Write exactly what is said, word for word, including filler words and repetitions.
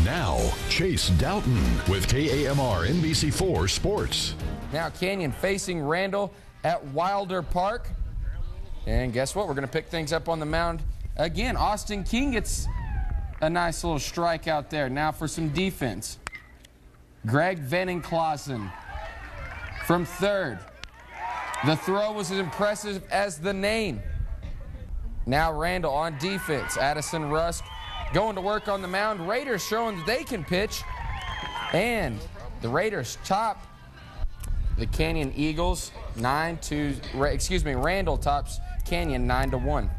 Now, Chase Doughton with K A M R N B C four Sports. Now Canyon facing Randall at Wilder Park. And guess what? We're going to pick things up on the mound again. Austin King gets a nice little strike out there. Now for some defense. Greg Venning-Clausen from third. The throw was as impressive as the name. Now Randall on defense. Addison Rusk going to work on the mound. Raiders showing that they can pitch. And the Raiders top the Canyon Eagles nine to, excuse me, Randall tops Canyon nine to one.